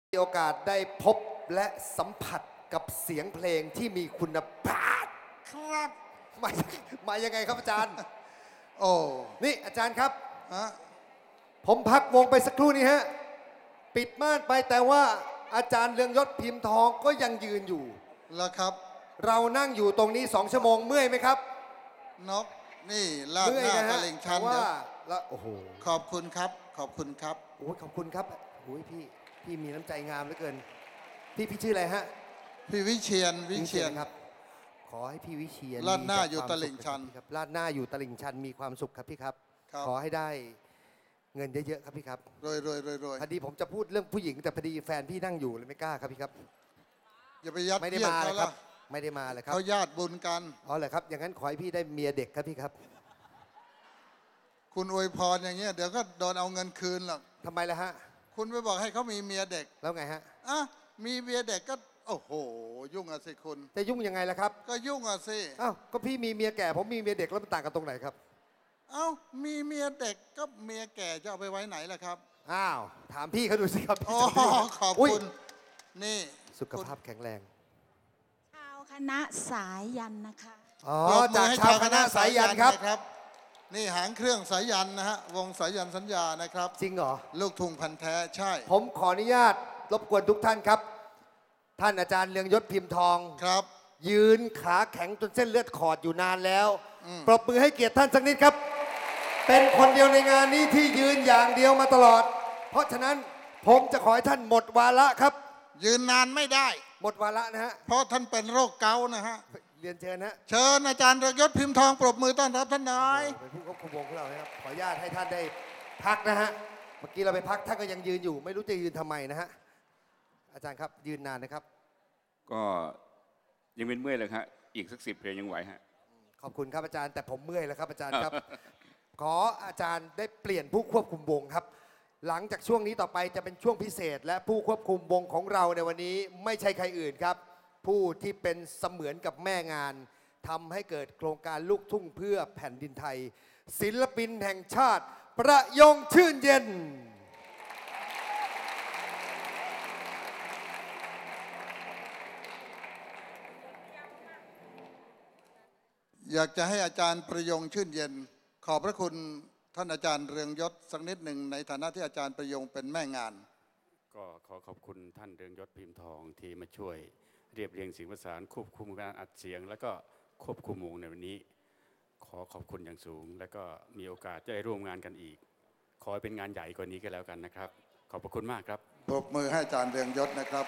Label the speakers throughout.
Speaker 1: มีโอกาสได้พบและสัมผัสกับเสียงเพลงที่มีคุณภาพ
Speaker 2: ครับ
Speaker 1: มายังไงครับอาจารย์
Speaker 2: โอ้
Speaker 1: นี่อาจารย์ครับ
Speaker 2: ฮะ
Speaker 1: ผมพักวงไปสักครู่นี้ฮะ ปิดม่านไปแต่ว่าอาจารย์เรืองยศพิมพ์ทองก็ยังยืนอยู่
Speaker 2: แล้วครับ
Speaker 1: เรานั่งอยู่ตรงนี้2 ชั่วโมงเมื่อยไหมครับ
Speaker 2: นกนี่ลาด
Speaker 1: เมื่อ
Speaker 2: ห
Speaker 1: ย
Speaker 2: น้า
Speaker 1: นะ
Speaker 2: ตะ
Speaker 1: ฮะ
Speaker 2: ลิงชัน
Speaker 1: แต่
Speaker 2: เดี๋
Speaker 1: ว่า
Speaker 2: ยว
Speaker 1: แล้วโอ้โห
Speaker 2: ขอบคุณครับ ขอบคุณครับ
Speaker 1: โอ้ยขอบคุณครับโอ้ยพี่มีน้ำใจงามเหลือเกินพี่ชื่ออะไรฮะ
Speaker 2: พี่วิเชียนวิเชียน
Speaker 1: ครับ ขอให้พี่วิเชียน
Speaker 2: ลาดหน้า
Speaker 1: มีแต่
Speaker 2: อยู่
Speaker 1: ควม
Speaker 2: ตลิ่งชัน
Speaker 1: สุขครับลาดหน้าอยู่ตลิ่งชันมีความสุขครับพี่ครับ
Speaker 2: ครับ
Speaker 1: ขอให้ได้เงินเยอะๆครับพี่ครับ
Speaker 2: รวยรวยรวยรวย
Speaker 1: พอดีผมจะพูดเรื่องผู้หญิงแต่พอดีแฟนพี่นั่งอยู่เลยไม่กล้าครับพี่ครับ
Speaker 2: อย่าไปยัด
Speaker 1: ไม่ได้
Speaker 2: เยียด
Speaker 1: มาเล
Speaker 2: เขา
Speaker 1: ยครั
Speaker 2: ละ
Speaker 1: บ ไม่ได้มาเลยครับ
Speaker 2: เขาญาติบุญกัน
Speaker 1: อ๋อเหรอครับอย่างนั้นขอให้พี่ได้เมียเด็กครับพี่ครับ
Speaker 2: คุณอวยพรอย่างเงี้ยเดี๋ยวก็โดนเอาเงินคืนหรอก
Speaker 1: ทำไมล่ะฮะ
Speaker 2: คุณไปบอกให้เขามีเมียเด็ก
Speaker 1: แล้วไงฮะ
Speaker 2: อ่ะมีเมียเด็กก็โอ้โหยุ่งอะสิคุณ
Speaker 1: จะยุ่งยังไงล่ะครับ
Speaker 2: ก็ยุ่งอะสิ
Speaker 1: อ้าวก็พี่มีเมียแก่ผมมีเมียเด็กแล้วมันต่างกันตรงไหนครับ
Speaker 2: เอ้ามีเมียเด็กก็เมียแก่จะเอาไปไว้ไหนล่ะครับ
Speaker 1: อ้าวถามพี่เขาดูสิครับ
Speaker 2: อ๋อ
Speaker 1: พี่จะรู้
Speaker 2: ขอบ
Speaker 1: อุ๊ย
Speaker 2: คุณนี่
Speaker 1: สุขภาพแข็งแรง
Speaker 3: ชาวคณะสายยันนะคะ
Speaker 1: อ๋อ
Speaker 2: ปรบมื
Speaker 1: จาก
Speaker 2: ให้
Speaker 1: ชาวคณะสายยันครับ
Speaker 2: นะครับ นี่หางเครื่องสายยันนะฮะวงสายยันสัญญานะครับ
Speaker 1: จริงเหรอ
Speaker 2: ลูกทุ่งพันธุ์แท้ใช่
Speaker 1: ผมขออนุญาตรบกวนทุกท่านครับ ท่านอาจารย์เรืองยศพิมพ์ทอง
Speaker 2: ครับ
Speaker 1: ยืนขาแข็งจนเส้นเลือดขอดอยู่นานแล้ว
Speaker 2: อืม
Speaker 1: ปรบมือให้เกียรติท่านสักนิดครับ เป็นคนเดียวในงานนี้ที่ยืนอย่างเดียวมาตลอด เพราะฉะนั้นผมจะขอให้ท่านหมดวาระครับ
Speaker 2: ยืนนานไม่ได้
Speaker 1: หมดวาระนะฮะ
Speaker 2: เพราะท่านเป็นโรคเกาต์นะฮะ
Speaker 1: เรียนเชิญฮะ
Speaker 2: เชิญอาจารย์เรืองยศพิมพ์ทองปรบมือต้อนรับท่านหน่อย
Speaker 1: เป็นผู้ควบคุมวงของเรานะครับขออนุญาตให้ท่านได้พักนะฮะเมื่อกี้เราไปพักท่านก็ยังยืนอยู่ ไม่รู้จะยืนทำไมนะฮะอาจารย์ครับยืนนานนะครับ
Speaker 4: ก็ยังเป็นเมื่อยเลยครับอีกสัก10 เพลงยังไหวฮะ
Speaker 1: ขอบคุณครับอาจารย์แต่ผมเมื่อยแล้วครับอาจารย์ครับ ขออาจารย์ได้เปลี่ยนผู้ควบคุมวงครับ หลังจากช่วงนี้ต่อไปจะเป็นช่วงพิเศษ และผู้ควบคุมวงของเราในวันนี้ไม่ใช่ใครอื่นครับ ผู้ที่เป็นเสมือนกับแม่งานทำให้เกิดโครงการลูกทุ่งเพื่อแผ่นดินไทย ศิลปินแห่งชาติ ประยงชื่นเย็น
Speaker 2: อยากจะให้อาจารย์ประยงชื่นเย็น ขอบพระคุณท่านอาจารย์เรืองยศสักนิดหนึ่งในฐานะที่อาจารย์ประยงเป็นแม่งาน
Speaker 4: ก็ขอขอบคุณท่านเรืองยศพิมพ์ทองที่มาช่วยเรียบเรียงเสียงประสานควบคุมการอัดเสียง แล้วก็ควบคุมวงในวันนี้ ขอขอบคุณอย่างสูง แล้วก็มีโอกาสจะได้ร่วมงานกันอีก ขอให้เป็นงานใหญ่กว่านี้ก็แล้วกันนะครับ ขอบพระคุณมากครับ
Speaker 2: ปรบมือให้อาจารย์เรืองยศนะครับ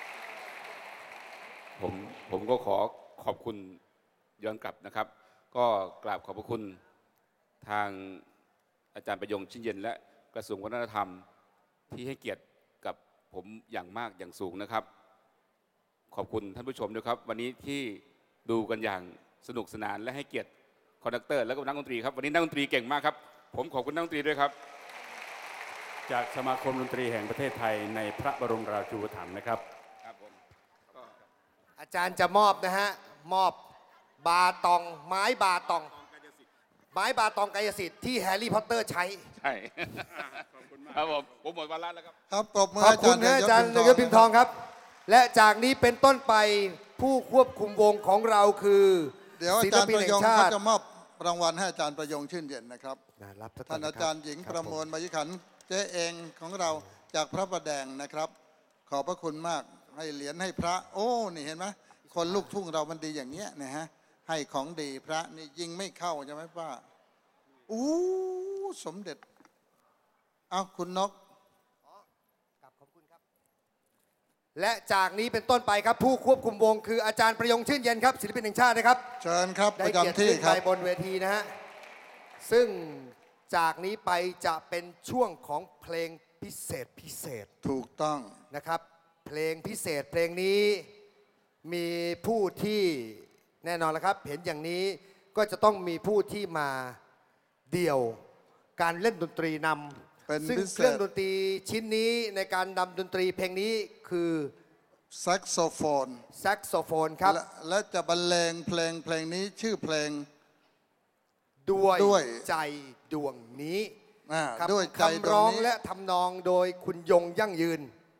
Speaker 4: ผมก็ขอขอบคุณย้อนกลับนะครับ ก็กราบขอบพระคุณทางอาจารย์ประยงชื่นเย็นและกระทรวงวัฒนธรรมที่ให้เกียรติกับผมอย่างมากอย่างสูงนะครับ ขอบคุณท่านผู้ชมด้วยครับ วันนี้ที่ดูกันอย่างสนุกสนานและให้เกียรติคอนดักเตอร์และก็นักดนตรีครับวันนี้นักดนตรีเก่งมากครับผมขอบคุณนักดนตรีด้วยครับ
Speaker 5: จากสมาคมดนตรีแห่งประเทศไทยในพระบรมราชูปถัมภ์นะครับ
Speaker 4: ครับผม
Speaker 1: อาจารย์จะมอบนะฮะมอบบาตองไม้บาตองไม้บาตองกายสิทธิ์ที่แฮร์รี่พอตเตอร์ใช้
Speaker 4: ใช่ครับผมหมดวาระแล้วครับ
Speaker 2: ครับปรบมือ
Speaker 1: ขอบ
Speaker 2: ให้
Speaker 1: คุณนะอาจารย์เรืองยศพิมพ์ทองครับ และจากนี้เป็นต้นไปผู้ควบคุมวงของเราคือ
Speaker 2: เดี๋ยวอา
Speaker 1: ศิล
Speaker 2: จารย์
Speaker 1: ปิน
Speaker 2: ประ
Speaker 1: แห่
Speaker 2: ย
Speaker 1: ง
Speaker 2: ง
Speaker 1: ชา
Speaker 2: เขา
Speaker 1: ติ
Speaker 2: จะมอบรางวัลให้อาจารย์ประยงชื่นเย็นนะครับ
Speaker 1: รับซะก่
Speaker 2: ท่าน
Speaker 1: นะ
Speaker 2: อา
Speaker 1: คบ
Speaker 2: จารย์หญิง
Speaker 1: คบ
Speaker 2: ประมวล
Speaker 1: ผ
Speaker 2: มายุขันธ์เจ๊เองของเราจากพระประแดงนะครับ ขอบพระคุณมากให้เหรียญให้พระ โอ้นี่เห็นไหมคนลูกทุ่งเรามันดีอย่างเงี้ยนะฮะให้ของดีพระนี่ยิงไม่เข้าใช่ไหมป้าอู้สมเด็จเอาคุณนก
Speaker 1: ขอบคุณครับและจากนี้เป็นต้นไปครับผู้ควบคุมวงคืออาจารย์ประยงชื่นเย็นครับศิลปินแห่งชาตินะครับ
Speaker 2: เชิญครับป
Speaker 1: ได้
Speaker 2: ระ
Speaker 1: เกียรติ
Speaker 2: จำที่
Speaker 1: ขึ้น
Speaker 2: ครั
Speaker 1: ไป
Speaker 2: บบ
Speaker 1: นเวทีนะฮะซึ่งจากนี้ไปจะเป็นช่วงของเพลงพิเศษ
Speaker 2: ถูกต้อง
Speaker 1: นะครับ เพลงพิเศษเพลงนี้มีผู้ที่แน่นอนแล้วครับ เห็นอย่างนี้ก็จะต้องมีผู้ที่มาเดี่ยวการเล่นดนตรีน
Speaker 2: เป็น
Speaker 1: ำซึ่ง
Speaker 2: พิเศษ
Speaker 1: เครื่องดนตรีชิ้นนี้ในการนำดนตรีเพลงนี้คือ
Speaker 2: แซกโซโฟน
Speaker 1: แซกโซโฟนครับ
Speaker 2: และจะบรรเลงเพลงนี้ชื่อเพลง
Speaker 1: ด้วย
Speaker 2: ย
Speaker 1: ใจดวงนี้
Speaker 2: อ่า
Speaker 1: ครับ
Speaker 2: ด้วยใจต
Speaker 1: คำ
Speaker 2: ร
Speaker 1: ร้
Speaker 2: ง
Speaker 1: อง
Speaker 2: นี้
Speaker 1: และทำนองโดยคุณยงยั่งยืน
Speaker 2: อ่า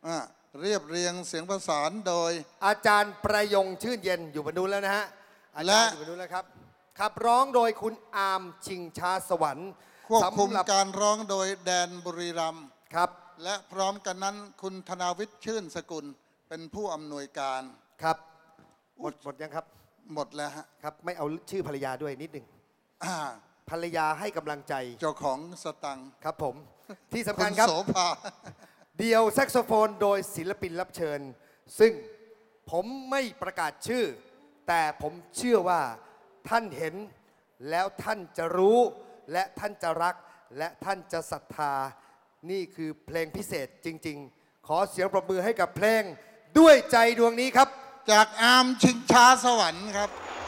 Speaker 2: เรียบเรียงเสียงประสานโดย
Speaker 1: อาจารย์ประยงชื่นเย็นอยู่บนนู้นแล้วนะฮะอาจารย์อยู่บนนู้นแล้วครับขับร้องโดยคุณอาร์มชิงช้าสวรรค์
Speaker 2: ควบคุม
Speaker 1: สำหรับ
Speaker 2: การร้องโดยแดนบุรีรัมย์
Speaker 1: ครับ
Speaker 2: และพร้อมกันนั้นคุณธนาวิทย์ชื่นสกุลเป็นผู้อำนวยการ
Speaker 1: ครับหมดยังครับ
Speaker 2: หมดแล้วฮะ
Speaker 1: ครับ ไม่เอาชื่อภรรยาด้วยนิดหนึ่ง
Speaker 2: อ่า
Speaker 1: ภรรยาให้กำลังใจ
Speaker 2: เจ้าของสตังค์
Speaker 1: ครับผม ที่สำ
Speaker 2: คุ
Speaker 1: คัญ
Speaker 2: ณ
Speaker 1: ครับ
Speaker 2: โสภา
Speaker 1: เดี่ยวแซกโซโฟนโดยศิลปินรับเชิญ ซึ่งผมไม่ประกาศชื่อ แต่ผมเชื่อว่าท่านเห็นแล้วท่านจะรู้และท่านจะรักและท่านจะศรัทธา นี่คือเพลงพิเศษจริง ๆ ขอเสียงปรบมือให้กับเพลงด้วยใจดวงนี้ครับ
Speaker 2: จากอาร์มชิงช้าสวรรค์ครับ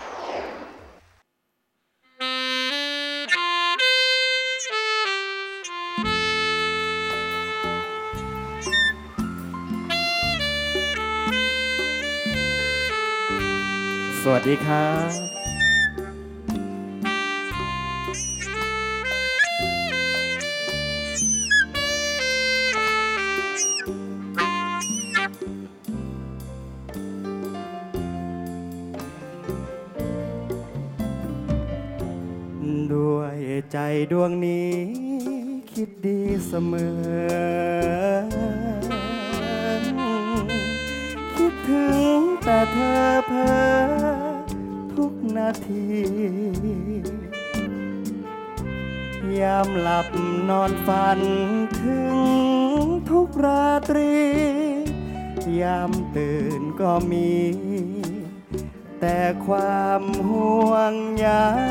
Speaker 5: สวัสดีครับ ด้วยใจดวงนี้ คิดดีเสมอ คิดถึงแต่เธอเพ้อทุกนาที ยามหลับนอนฝันถึงทุกราตรี ยามตื่นก็มี แต่ความห่วงใย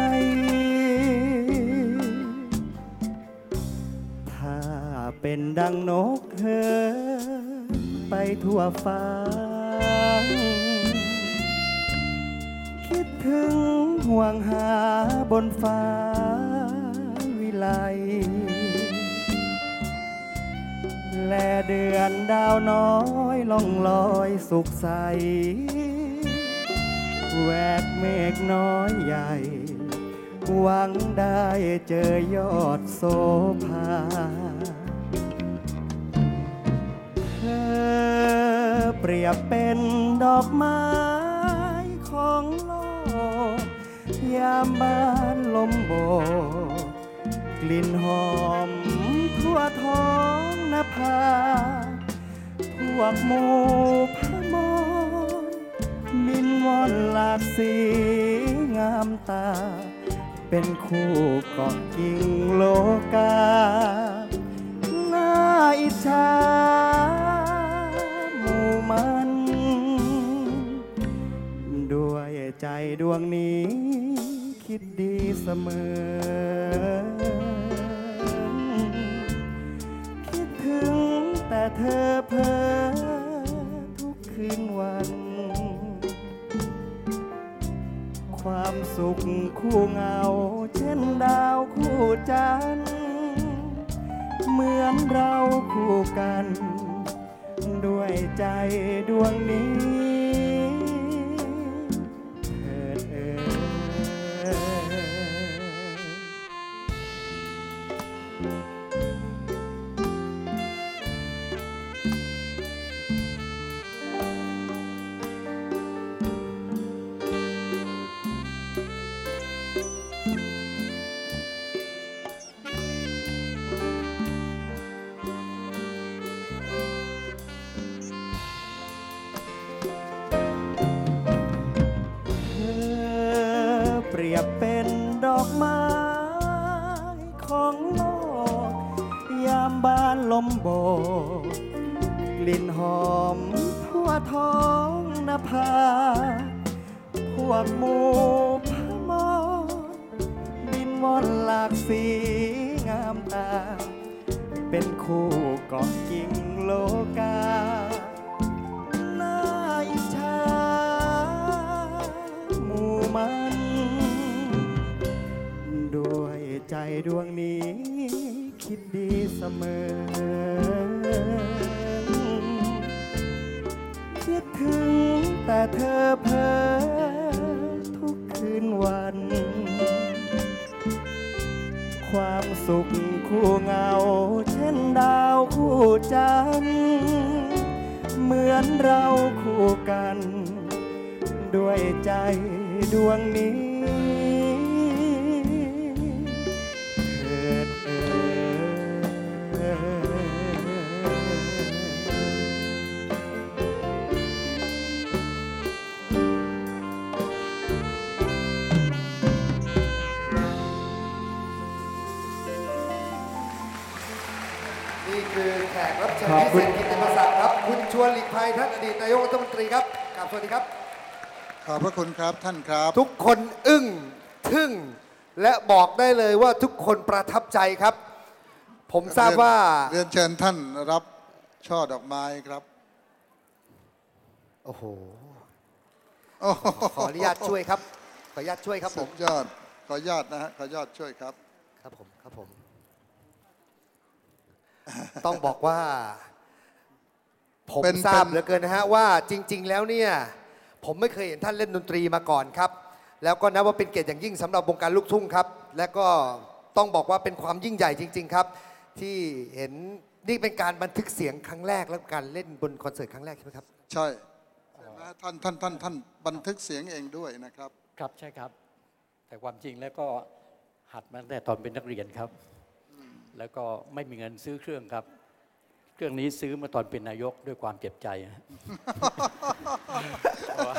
Speaker 5: ถ้าเป็นดังนกเหินไปทั่วฟ้า คิดถึงห่วงหาบนฟ้าวิไล และเดือนดาวน้อยล่องลอยสุขใส แวกเมฆน้อยใหญ่ หวังได้เจอยอดโสภา เธอเปรียบเป็นดอกไม้ของโลก ยามบ้านลมโบก กลิ่นหอมทั่วท้องนภา พวกหมูพมรบินว่อนหลากสีงามตา เป็นคู่เกาะกิ่งโลกา น่าอิจฉาหมู่มัน ด้วยใจดวงนี้ คิดดีเสมอ คิดถึงแต่เธอเพ้อทุกคืนวัน ความสุขคู่เงาเช่นดาวคู่จันทร์ เหมือนเราคู่กัน ด้วยใจดวงนี้เถิดเอ่ย เธอเปรียบเป็นดอกไม้ของโลก ยามบ้านลมโบก กลิ่นหอมทั่วท้องนภา พวกหมูพมรบินว่อนหลากสีงามตา เป็นคู่เกาะกิ่งโลกา น่าอิจฉาหมู่มัน ด้วยใจดวงนี้ คิดดีเสมอ คิดถึงแต่เธอเพ้อทุกคืนวัน ความสุขคู่เงาเช่นดาวคู่จันทร์ เหนั้นเราคู่กัน ด้วยใจดวงนี้เถิด
Speaker 1: นี่คือแขกรับเชิญพิเศษกิตติมศักดิ์ครับ คุณชวนหลีกภัยท่านอดีตนายกรัฐมนตรีครับกราบสวัสดีครับ
Speaker 2: ขอบพระคุณครับท่านครับ
Speaker 1: ทุกคนอึ้งทึ่งและบอกได้เลยว่าทุกคนประทับใจครับ ผมทราบว่า
Speaker 2: เรียนเชิญท่านรับช่อดอกไม้ครับ
Speaker 1: โอ้โห
Speaker 2: โอ้โห
Speaker 1: ขออนุญาตช่วยครับ ขออนุญาตช่วยครับผ
Speaker 2: สุ
Speaker 1: ม
Speaker 2: ดยอดขออนุญาตนะฮะขออนุญาตช่วยครับ
Speaker 1: ครับผม ครับผม ต้องบอกว่า ผม
Speaker 2: เป็น
Speaker 1: ทราบเหลือเกินนะฮะว่าจริง ๆ แล้วเนี่ย ผมไม่เคยเห็นท่านเล่นดนตรีมาก่อนครับ แล้วก็นับว่าเป็นเกียรติอย่างยิ่งสำหรับวงการลูกทุ่งครับ และก็ต้องบอกว่าเป็นความยิ่งใหญ่จริง ๆ ครับ ที่เห็นนี่เป็นการบันทึกเสียงครั้งแรกและการเล่นบนคอนเสิร์ตครั้งแรกใช่ไหมครับ
Speaker 2: ใช่ใช่ไหมท่านบันทึกเสียงเองด้วยนะครับ
Speaker 6: ครับใช่ครับ แต่ความจริงแล้วก็หัดมาตั้งแต่ตอนเป็นนักเรียนครับ แล้วก็ไม่มีเงินซื้อเครื่องครับ เครื่องนี้ซื้อมาตอนเป็นนายกด้วยความเจ็บใจฮะ เพราะว่า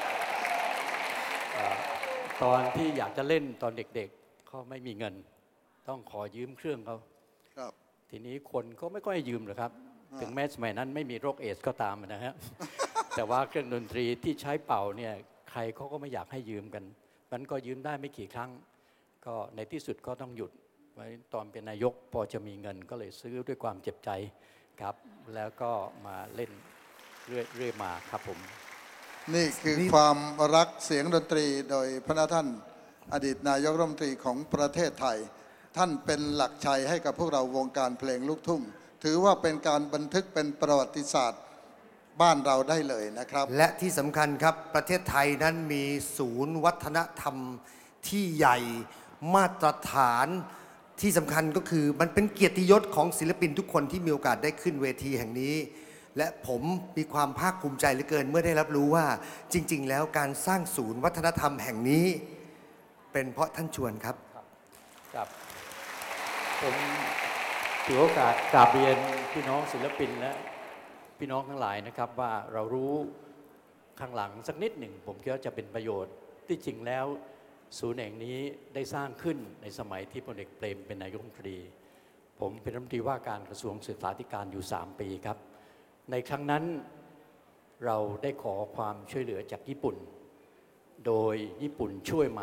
Speaker 6: ตอนที่อยากจะเล่นตอนเด็กๆเขาไม่มีเงิน ต้องขอยืมเครื่องเขา
Speaker 2: ครับ
Speaker 6: ทีนี้คนก็ไม่ค่อยยืมหรอกครับ ถึงแม้สมัยนั้นไม่มีโรคเอดส์ก็ตามนะฮะ แต่ว่าเครื่องดนตรีที่ใช้เป่าเนี่ยใครเขาก็ไม่อยากให้ยืมกันมันก็ยืมได้ไม่กี่ครั้ง ก็ในที่สุดก็ต้องหยุดไว้ตอนเป็นนายกพอจะมีเงินก็เลยซื้อด้วยความเจ็บใจครับ แล้วก็มาเล่นเรื่อยมาครับผม
Speaker 2: นี่คือความรักเสียงดนตรีโดยพระท่านอดีตนายกรัฐมนตรีของประเทศไทย ท่านเป็นหลักชัยให้กับพวกเราวงการเพลงลูกทุ่ง ถือว่าเป็นการบันทึกเป็นประวัติศาสตร์บ้านเราได้เลยนะครับ
Speaker 1: และที่สำคัญครับประเทศไทยนั้นมีศูนย์วัฒนธรรมที่ใหญ่มาตรฐานที่สำคัญก็คือมันเป็นเกียรติยศของศิลปินทุกคนที่มีโอกาสได้ขึ้นเวทีแห่งนี้ และผมมีความภาคภูมิใจเหลือเกินเมื่อได้รับรู้ว่าจริง ๆ แล้วการสร้างศูนย์วัฒนธรรมแห่งนี้ เป็นเพราะท่านชวนครับ
Speaker 6: ครับผมถือโอกาสกราบเรียนพี่น้องศิลปินและพี่น้องทั้งหลายนะครับว่าเรารู้ข้างหลังสักนิดหนึ่งผมคิดว่าจะเป็นประโยชน์ที่จริงแล้วศูนย์แห่งนี้ได้สร้างขึ้นในสมัยที่พลเอกเปรมเป็นนายกรัฐมนตรีผมเป็นรัฐมนตรีว่าการกระทรวงศึกษาธิการอยู่3 ปีครับในครั้งนั้นเราได้ขอความช่วยเหลือจากญี่ปุ่นโดยญี่ปุ่นช่วยมา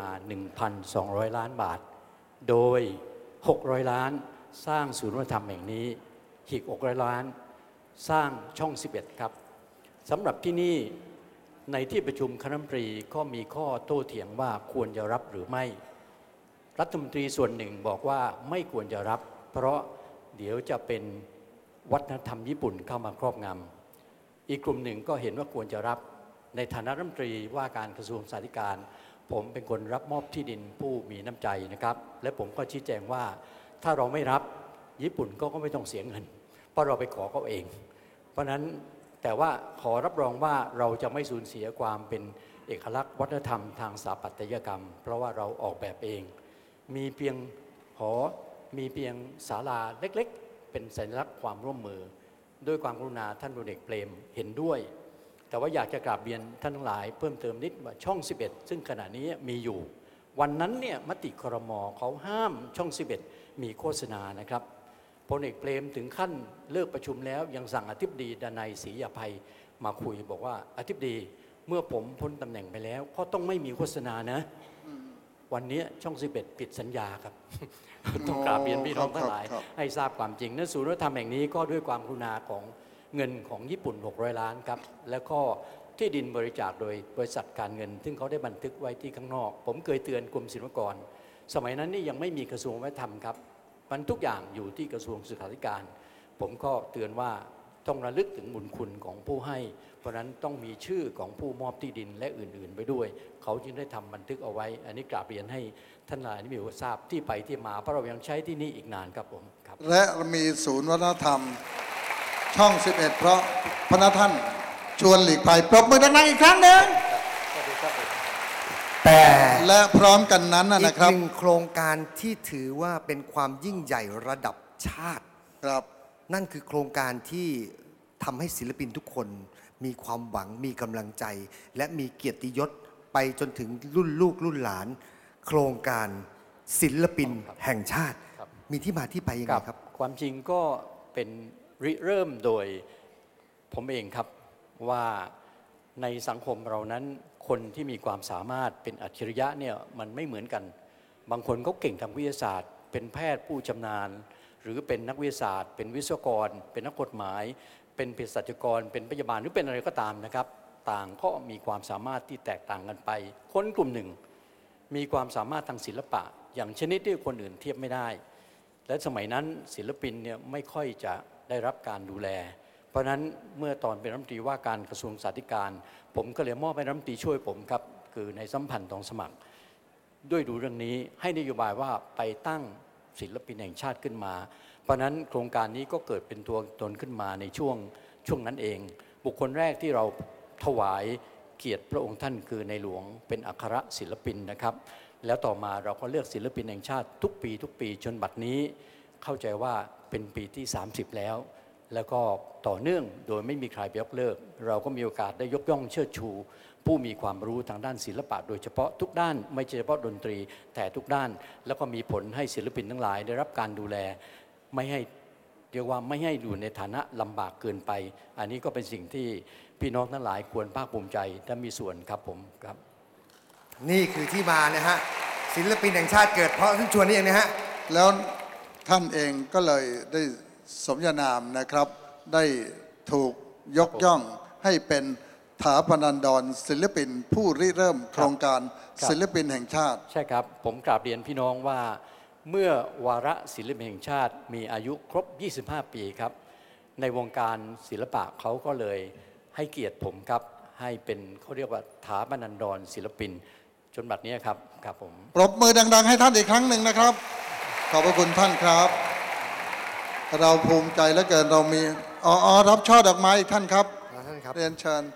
Speaker 6: 1,200 ล้านบาทโดย600 ล้านสร้างศูนย์วัฒนธรรมแห่งนี้อีก600 ล้านสร้างช่อง 11 ครับสำหรับที่นี่ในที่ประชุมคณะรัฐมนตรีก็มีข้อโต้เถียงว่าควรจะรับหรือไม่รัฐมนตรีส่วนหนึ่งบอกว่าไม่ควรจะรับเพราะเดี๋ยวจะเป็นวัฒนธรรมญี่ปุ่นเข้ามาครอบงำอีกกลุ่มหนึ่งก็เห็นว่าควรจะรับในฐานะรัฐมนตรีว่าการกระทรวงศึกษาธิการผมเป็นคนรับมอบที่ดินผู้มีน้ำใจนะครับและผมก็ชี้แจงว่าถ้าเราไม่รับญี่ปุ่นก็ไม่ต้องเสียเงินเพราะเราไปขอเขาเองเพราะนั้นแต่ว่าขอรับรองว่าเราจะไม่สูญเสียความเป็นเอกลักษณ์วัฒนธรรมทางสถาปัตยกรรมเพราะว่าเราออกแบบเองมีเพียงหอมีเพียงศาลาเล็กๆเป็นสัญลักษณ์ความร่วมมือด้วยความกรุณาท่านพลเอกเปรมเห็นด้วยแต่ว่าอยากจะกราบเรียนท่านทั้งหลายเพิ่มเติมนิดว่าช่อง 11ซึ่งขณะนี้มีอยู่วันนั้นเนี่ยมติครม.เขาห้ามช่อง 11มีโฆษณานะครับพลเอกเปรมถึงขั้นเลิกประชุมแล้วยังสั่งอธิบดีดนัยศรียาภัยมาคุยบอกว่าอธิบดีเมื่อผมพ้นตำแหน่งไปแล้วก็ต้องไม่มีโฆษณานะวันนี้ช่อง 11ปิดสัญญาครับ ต้องกราบเรียนพี่น้องทั้งหลายให้ทราบความจริงนั้นศูนย์วัฒนธรรมแห่งนี้ก็ด้วยความกรุณาของเงินของญี่ปุ่น600 ล้านครับแล้วก็ที่ดินบริจาคโดยบริษัทการเงินซึ่งเขาได้บันทึกไว้ที่ข้างนอกผมเคยเตือนกรมศิลปากรสมัยนั้นนี่ยังไม่มีกระทรวงวัฒนธรรมครับมันทุกอย่างอยู่ที่กระทรวงศึกษาธิการผมก็เตือนว่าต้องระลึกถึงบุญคุณของผู้ให้เพราะนั้นต้องมีชื่อของผู้มอบที่ดินและอื่นๆไปด้วยเขาจึงได้ทำบันทึกเอาไว้อันนี้กราบเรียนให้ท่านหลายมีทราบที่ไปที่มาเพราะเรายังใช้ที่นี่อีกนานครับผมครับ
Speaker 2: และมีศูนย์วัฒนธรรมช่อง 11เพราะพระท่านชวนหลีกภัยปรบมือดังๆอีกครั้งหนึ่ง
Speaker 1: แต่
Speaker 2: และพร้อมกันนั้น
Speaker 1: อีก
Speaker 2: นะครับ
Speaker 1: หนึ่งโครงการที่ถือว่าเป็นความยิ่งใหญ่ระดับชาติ
Speaker 2: ครับ
Speaker 1: นั่นคือโครงการที่ทำให้ศิลปินทุกคนมีความหวังมีกำลังใจ และมีเกียรติยศไปจนถึงรุ่นลูกรุ่นหลาน โครงการศิลปินแห่งชาติ
Speaker 6: ครับ
Speaker 1: มีที่มาที่ไปยังไงครับ
Speaker 6: ความจริงก็เป็นริเริ่มโดยผมเองครับว่าในสังคมเรานั้นคนที่มีความสามารถเป็นอัจฉริยะเนี่ยมันไม่เหมือนกัน บางคนเขาเก่งทางวิทยาศาสตร์ เป็นแพทย์ผู้ชำนาญ หรือเป็นนักวิทยาศาสตร์ เป็นวิศวกร เป็นนักกฎหมาย เป็นเภสัชกร เป็นพยาบาลหรือเป็นอะไรก็ตามนะครับ ต่างก็มีความสามารถที่แตกต่างกันไป คนกลุ่มหนึ่งมีความสามารถทางศิลปะ อย่างชนิดที่คนอื่นเทียบไม่ได้ และสมัยนั้นศิลปินเนี่ยไม่ค่อยจะได้รับการดูแล เพราะฉะนั้นเมื่อตอนเป็นรัฐมนตรีว่าการกระทรวงสาธารณสุขผมก็เลยมอบให้รัฐมนตรีช่วยผมครับคือในสัมพันธ์ทองสมัคร ด้วยดูเรื่องนี้ให้นโยบายว่าไปตั้งศิลปินแห่งชาติขึ้นมา เพราะฉะนั้นโครงการนี้ก็เกิดเป็นตัวตนขึ้นมาในช่วงนั้นเอง บุคคลแรกที่เราถวายเกียรติพระองค์ท่านคือในหลวงเป็นอัครศิลปินนะครับ แล้วต่อมาเราก็เลือกศิลปินแห่งชาติทุกปีจนบัดนี้เข้าใจว่าเป็นปีที่ 30 แล้ว แล้วก็ต่อเนื่องโดยไม่มีใครยกเลิก เราก็มีโอกาสได้ยกย่องเชิดชู ผู้มีความรู้ทางด้านศิลปะโดยเฉพาะทุกด้านไม่ใช่เฉพาะดนตรีแต่ทุกด้าน แล้วก็มีผลให้ศิลปินทั้งหลายได้รับการดูแลไม่ให้เรียกว่าไม่ให้อยู่ในฐานะลำบากเกินไป อันนี้ก็เป็นสิ่งที่พี่น้องทั้งหลายควรภาคภูมิใจและมีส่วนครับผมครับ
Speaker 1: นี่คือที่มานะฮะศิลปินแห่งชาติเกิดเพราะท่านชวนนี่เองนะฮะ
Speaker 2: แล้วท่านเองก็เลยได้สมญานามนะครับ ได้ถูกยกย่องให้เป็นถาปนันดรศิลปินผู้ริเริ่มโครงการ
Speaker 6: ครับ
Speaker 2: ศิลปินแห่งชาติ
Speaker 6: ใช่ครับผมกราบเรียนพี่น้องว่าเมื่อวาระศิลปินแห่งชาติมีอายุครบ 25 ปีครับในวงการศิลปะเขาก็เลยให้เกียรติผมครับให้เป็นเขาเรียกว่าถาปนันดรศิลปินจนบัดนี้ครับครับผม
Speaker 2: ปรบมือดังๆให้ท่านอีกครั้งหนึ่งนะครับ ขอบพระคุณท่านครับ เราภูมิใจเหลือเกินเรามีรับช่อดอกไม้อีกท่านครับ
Speaker 1: ท่านครับ
Speaker 2: เรียนเชิญ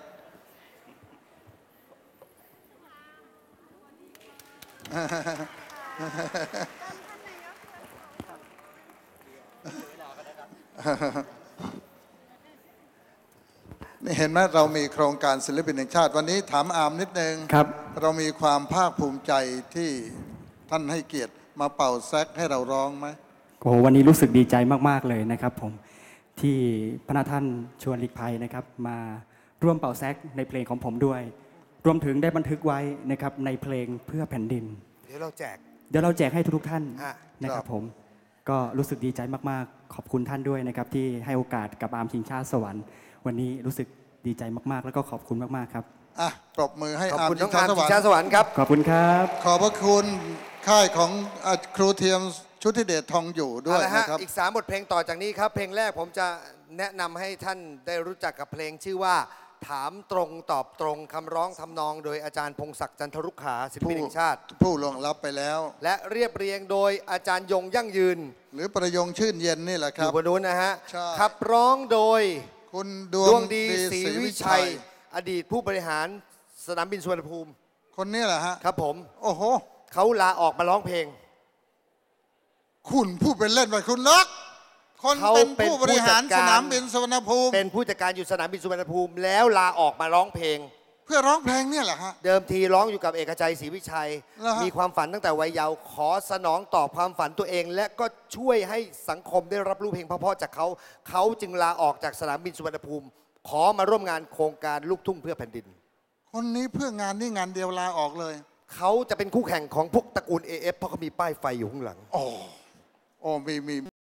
Speaker 2: นี่เห็นไหมเรามีโครงการศิลปินแห่งชาติวันนี้ถามอามนิดนึง
Speaker 5: ครับ
Speaker 2: เรามีความภาคภูมิใจที่ท่านให้เกียรติมาเป่าแซกให้เราร้องไหม
Speaker 5: โอ้โหวันนี้รู้สึกดีใจมากๆเลยนะครับผมที่พระท่านชวนหลีกภัยนะครับมาร่วมเป่าแซกในเพลงของผมด้วย รวมถึงได้บันทึกไว้นะครับในเพลงเพื่อแผ่นดิน
Speaker 1: เดี๋ยวเราแจก
Speaker 5: เดี๋ยวเราแจกให้ทุกๆท่าน
Speaker 1: ฮะ
Speaker 5: นะครับผมก็รู้สึกดีใจมากๆ ขอบคุณท่านด้วยนะครับที่ให้โอกาสกับอาร์มชิงชาติสวรรค์วันนี้รู้สึกดีใจมากๆ แล้วก็ขอบคุณมากๆครับ
Speaker 2: อ่ะปรบมือให้
Speaker 1: ขอบ
Speaker 2: อาร์ม
Speaker 1: คุณ
Speaker 2: ยิ
Speaker 1: น้อง
Speaker 2: งชา
Speaker 1: อาร์ม
Speaker 2: สวร
Speaker 1: จิ
Speaker 2: ร
Speaker 1: งชา
Speaker 2: ค์
Speaker 1: สวรรค์ครับ
Speaker 5: ขอบคุณครับ
Speaker 2: ขอบพระคุณค่ายของครูเทียมชุติเดชทองอยู่ด้
Speaker 1: เอา
Speaker 2: วย
Speaker 1: ละฮะ
Speaker 2: นะครับ
Speaker 1: อีก 3 บทเพลงต่อจากนี้ครับ เพลงแรกผมจะแนะนำให้ท่านได้รู้จักกับเพลงชื่อว่า ถามตรงตอบตรงคำร้องทำนองโดยอาจารย์พงศักดิ์จันทรุกขาศิลปินแห่งชาติ
Speaker 2: ผู้ล่วงลับไปแล้ว
Speaker 1: และเรียบเรียงโดยอาจารย์ยงยั่งยืน
Speaker 2: หรือประยงชื่นเย็นนี่แหละค
Speaker 1: อ
Speaker 2: รับ
Speaker 1: ยู่บนนู้นนะฮะ
Speaker 2: ใช่
Speaker 1: ขับร้องโดย
Speaker 2: คุณด
Speaker 1: ด
Speaker 2: ว
Speaker 1: ว
Speaker 2: ง
Speaker 1: ง
Speaker 2: ดี
Speaker 1: ดี
Speaker 2: ศ
Speaker 1: ศ
Speaker 2: รี
Speaker 1: รี
Speaker 2: วิ
Speaker 1: วิ
Speaker 2: ชั
Speaker 1: ชั
Speaker 2: ย
Speaker 1: ย อดีตผู้บริหารสนามบินสุวรรณภูมิ
Speaker 2: คนนี้แหละฮะ
Speaker 1: ครับผม
Speaker 2: โอ้โห
Speaker 1: เขาลาออกมาร้องเพลง
Speaker 2: คุณผู้เป็นเล่นไปคุณนักคน
Speaker 1: เขา
Speaker 2: เป็น
Speaker 1: เป็น
Speaker 2: ผู้บริหาร
Speaker 1: ผู้จัดการ
Speaker 2: สนามบินสุวรรณภูมิ
Speaker 1: เป็นผู้จัดการอยู่สนามบินสุวรรณภูมิ แล้วลาออกมาร้องเพลง
Speaker 2: เพื่อร้องเพลงเนี่ยแหละฮะ
Speaker 1: เดิมทีร้องอยู่กับเอกชัยศรีวิชัย
Speaker 2: เหรอฮะ
Speaker 1: มีความฝันตั้งแต่วัยเยาว์ขอสนองตอบความฝันตัวเอง และก็ช่วยให้สังคมได้รับรู้เพลงเพราะๆจากเขา เขาจึงลาออกจากสนามบินสุวรรณภูมิ ขอมาร่วมงานโครงการลูกทุ่งเพื่อแผ่นดิน
Speaker 2: คนนี้เพื่องานนี่งานเดียวลาออกเลย
Speaker 1: เขาจะเป็นคู่แข่งของพวกตระกูล AF เพราะเขามีป้ายไฟอยู่ข้างหลัง
Speaker 2: โอ้มี